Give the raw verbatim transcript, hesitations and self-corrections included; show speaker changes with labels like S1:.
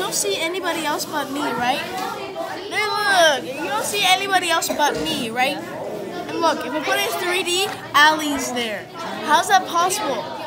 S1: don't see anybody else but me, right? Look, you don't see anybody else but me, right? And look, if I put it in three D, Allie's there. How's that possible?